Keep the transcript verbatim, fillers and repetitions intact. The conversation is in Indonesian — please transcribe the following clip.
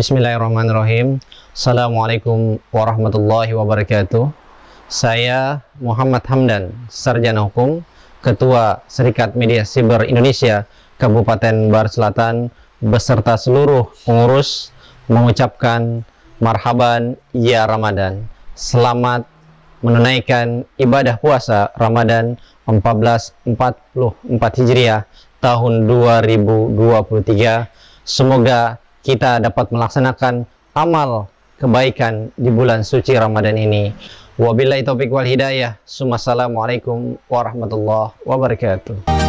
Bismillahirrahmanirrahim. Assalamualaikum warahmatullahi wabarakatuh. Saya Muhammad Hamdan, Sarjana Hukum, Ketua Serikat Media Siber Indonesia Kabupaten Barat Selatan, beserta seluruh pengurus mengucapkan marhaban ya Ramadan. Selamat menunaikan ibadah puasa Ramadan seribu empat ratus empat puluh empat Hijriah tahun dua ribu dua puluh tiga. Semoga kita dapat melaksanakan amal kebaikan di bulan suci Ramadan ini. Wabillahi taufiq wal hidayah. Assalamualaikum warahmatullahi wabarakatuh.